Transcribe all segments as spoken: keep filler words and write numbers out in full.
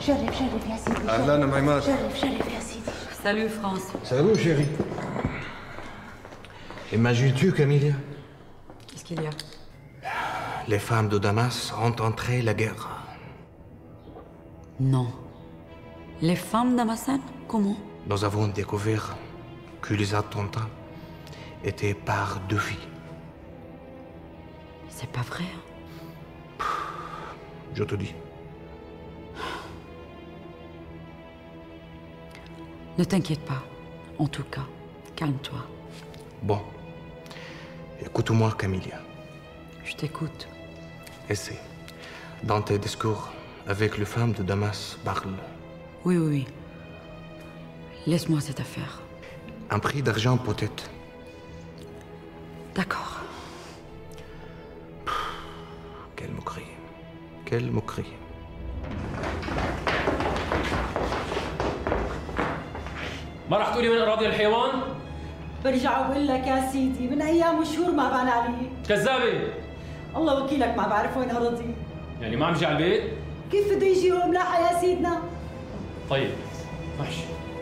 شرف شرف يا سيدي. اهلا ام عماد. شرف شرف يا سيدي. Salut France. Salut chérie. Imagines-tu Camélia? Qu'est-ce qu'il y a? Les femmes de Damas ont entré la guerre. Non. Les femmes d'Amassane? Comment? Nous avons découvert que les attentats étaient par deux filles. C'est pas vrai. Je te dis. Ne t'inquiète pas. En tout cas, calme-toi. Bon. Écoute-moi, Camélia. Je t'écoute. Essaie. Dans tes discours, avec les femmes de Damas, parle. Oui, oui, oui. Laisse-moi cette affaire. Un prix d'argent peut-être. D'accord. Quelle moquerie. Quelle moquerie. ما رح تقولي من اراضي الحيوان؟ برجع وبقول لك يا سيدي من ايام وشهور ما بان علي. كذابه. الله وكيلك ما بعرف وين اراضي. يعني ما عم يجي على البيت؟ كيف بده يجي هو ملاحق يا سيدنا؟ طيب وحش.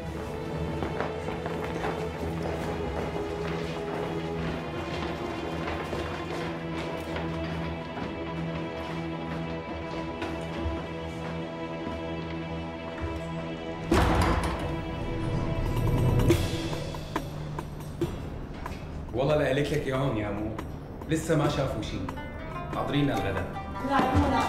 والله لا قالت لك اياهم يا مو، لسه ما شافوا شيء. حاضرين الغداء. لعبونا.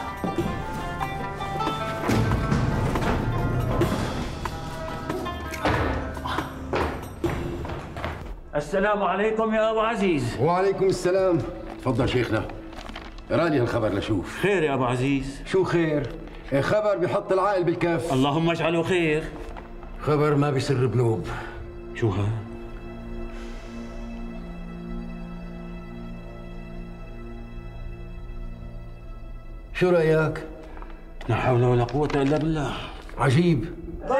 السلام عليكم يا ابو عزيز. وعليكم السلام. تفضل شيخنا. راني هالخبر لشوف. خير يا ابو عزيز. شو خير؟ خبر بحط العقل بالكف. اللهم اجعله خير. خبر ما بيسر بنوب. شو ها؟ شو رأيك؟ لا حول ولا قوة إلا بالله. عجيب. لك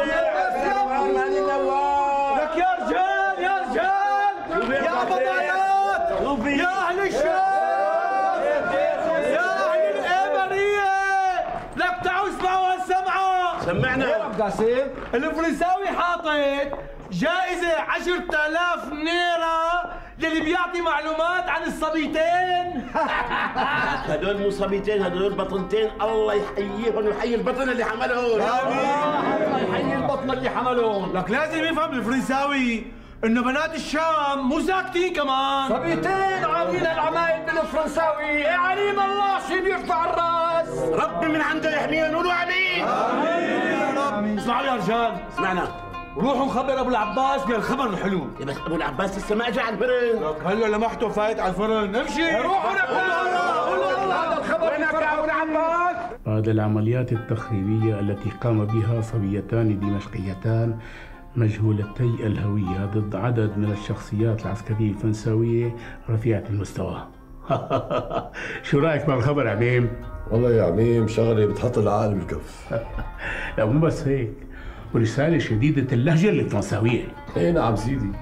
يا رجال يا رجال يا بضايات يا أهل الشام يا أهل الإمارية لك تعالوا اسمعوا هالسمعة. سمعنا يا أبو قاسم. الفرنساوي حاطط جائزة عشرة آلاف ليرة للي بيعطي معلومات عن الصبيتين. هدول مو صبيتين، هدول بطنتين، الله يحييهم ويحيي البطن اللي حملهم. آمين. الله يحيي البطن اللي حملهم. لك لازم يفهم الفرنساوي انه بنات الشام مو ساكتين كمان. صبيتين عاملين العمايل بالفرنساوي، يا عليم الله شي بيرفع الراس. ربي من عنده يحميهم، قولوا امين. امين يا رب. اسمعوا يا رجال. سمعنا. روحوا نخبر ابو العباس بالخبر الحلو. يا بس ابو العباس لسه ما اجى على الفرن. لك هلا لمحته فايت على الفرن، امشي. روحوا نقولوا هذا الخبر. وينك يا ابو العباس؟ بعد العمليات التخريبية التي قام بها صبيتان دمشقيتان مجهولتي الهوية ضد عدد من الشخصيات العسكرية الفرنساوية رفيعة المستوى. شو رأيك بالخبر عميم؟ والله يا عميم شغلة بتحط العقل بالكف. لا مو بس هيك، ورسالة شديدة اللهجة الفرنساوية. ايه نعم سيدي.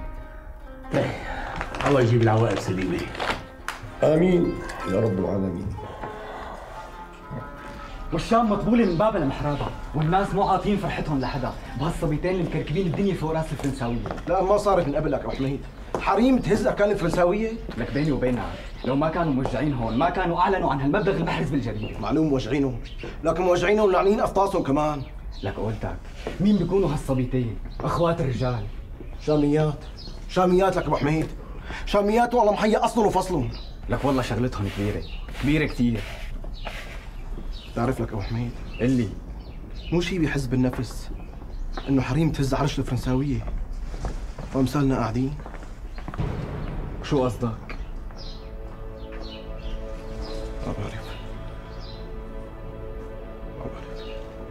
الله يجيب العواقب سليمة. آمين يا رب العالمين. والشام مطبولة من باب المحرابة، والناس مو عاطين فرحتهم لحدا، بهالصبيتين اللي مكركبين الدنيا فوق راس الفرنساوية. لا ما صارت من قبلك ابو حميد، حريم تهزها كانت فرنساوية؟ لك بيني وبينك لو ما كانوا موجعين هون ما كانوا اعلنوا عن هالمبلغ المحرز بالجريدة. معلوم موجعينهم، لكن موجعينهم ولعنين افطاسهم كمان. لك قولتك مين بيكونوا هالصبيتين؟ اخوات الرجال. شاميات، شاميات لك ابو حميد، شاميات والله محيا اصلهم وفصلهم. لك والله شغلتهم كبيرة، كبيرة كثير. بتعرف لك ابو حميد اللي مو شي بيحز بالنفس انه حريم تهز عرش الفرنساوية وامثالنا قاعدين. شو قصدك؟ ما بعرف ما بعرف.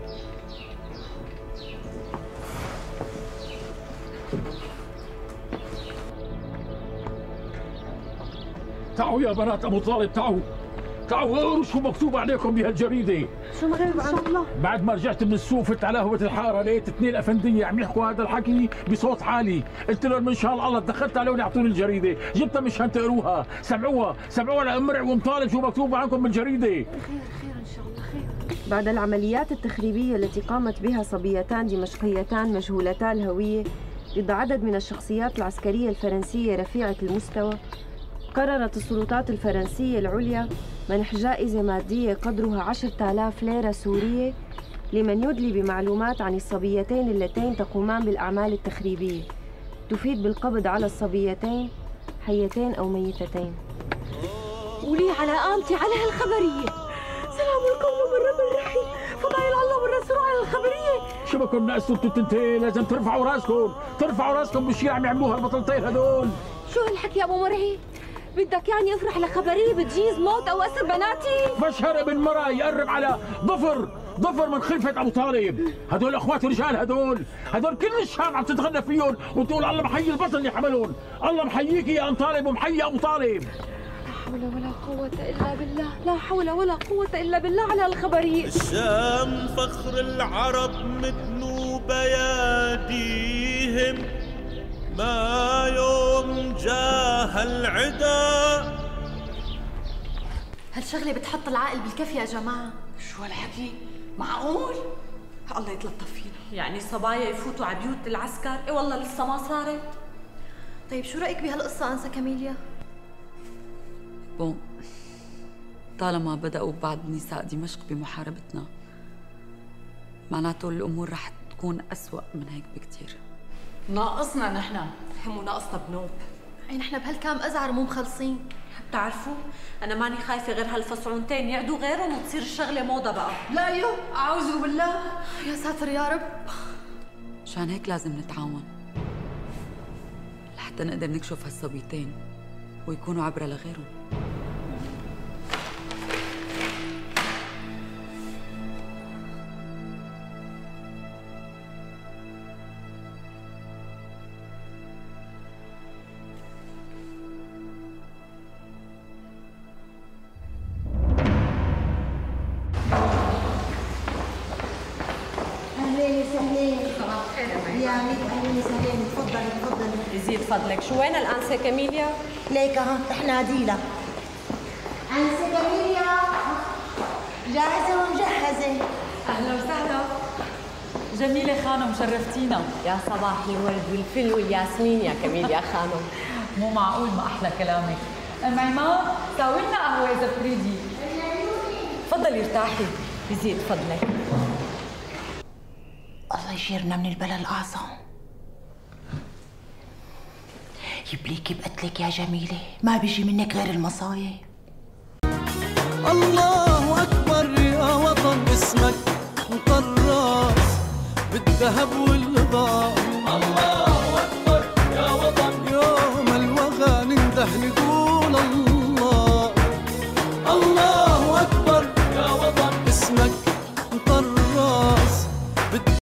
تعوا يا بنات ابو طالب، تعوا تعوا اقروا شو مكتوب عليكم بهالجريده. شو مغيب ان شاء الله؟ بعد ما رجعت من السوق فت على قهوه الحاره لقيت اثنين افنديه عم يحكوا هذا الحكي بصوت عالي، قلت لهم ان شاء الله دخلت عليهم يعطوني الجريده، جبتها مشان تقروها، سمعوها سمعوها لامرع وام طالب شو مكتوب عنكم بالجريده. خير خير ان شاء الله خير. بعد العمليات التخريبية التي قامت بها صبيتان دمشقيتان مجهولتا الهوية ضد عدد من الشخصيات العسكرية الفرنسية رفيعة المستوى، قررت السلطات الفرنسية العليا منح جائزة مادية قدرها عشرة آلاف ليرة سورية لمن يدلي بمعلومات عن الصبيتين اللتين تقومان بالأعمال التخريبية تفيد بالقبض على الصبيتين حيتين أو ميتتين. ولي على قامتي على هالخبرية. سلام القوم من رب الرحيم، فضايل الله والرسول على الخبرية. شبكوا ناقصوا التنتين، لازم ترفعوا راسكم، ترفعوا راسكم بالشيء عم يعملوها البطلتين هدول. شو هالحكي يا ابو مرعي؟ بدك يعني افرح لخبرية بتجيز موت او اسر بناتي؟ فشهر ابن مرة يقرب على ضفر ضفر من خلفة ابو طالب، هدول اخوات رجال، هدول هدول كل الشام عم تتغنى فيهم وتقول الله محيي البطل اللي حملهم، الله محييكي يا ام طالب ومحيي ابو طالب. لا حول ولا قوة إلا بالله، لا حول ولا قوة إلا بالله على الخبرية. الشام فخر العرب متنو بياديهم، ما يوم جاه العدا. هالشغلة بتحط العقل بالكف يا جماعة. شو هالحكي؟ معقول؟ الله يتلطف فينا. يعني صبايا يفوتوا على بيوت العسكر؟ اي والله لسه ما صارت. طيب شو رأيك بهالقصة أنسة كاميليا؟ بون، طالما بدأوا بعض نساء دمشق بمحاربتنا معناته الأمور رح تكون أسوأ من هيك بكتير. ناقصنا نحن. هم ناقصنا بنوب. أي نحن بهالكام أزعر مو مخلصين. بتعرفوا أنا ماني خايفة غير هالفصعونتين يعدوا غيرهم وتصير الشغلة موضة بقى. لا يو أعوذ بالله. يا ساتر يا رب. مشان هيك لازم نتعاون لحتى نقدر نكشف هالصبيتين ويكونوا عبرة لغيرهم. اهلين وسهلين. يا عميد اهلين وسهلين، تفضلي تفضلي. يزيد فضلك، شو وين الأنسة كاميليا؟ ليك اهو رح ناديلها. أنسة كاميليا جاهزة ومجهزة. أهلا وسهلا. جميلة خانم شرفتينا. يا صباح الورد والفل والياسمين يا كاميليا خانم. مو معقول ما أحلى كلامك. أم عماد ساوي لنا قهوة إذا بتريدي. تفضلي ارتاحي. يزيد فضلك. الله يجيرنا من البلا الأعظم. يبليكي بقتلك يا جميلة، ما بيجي منك غير المصايب. الله أكبر يا وطن، اسمك مطراس بالذهب والغار. الله أكبر يا وطن، يوم الوغى ننده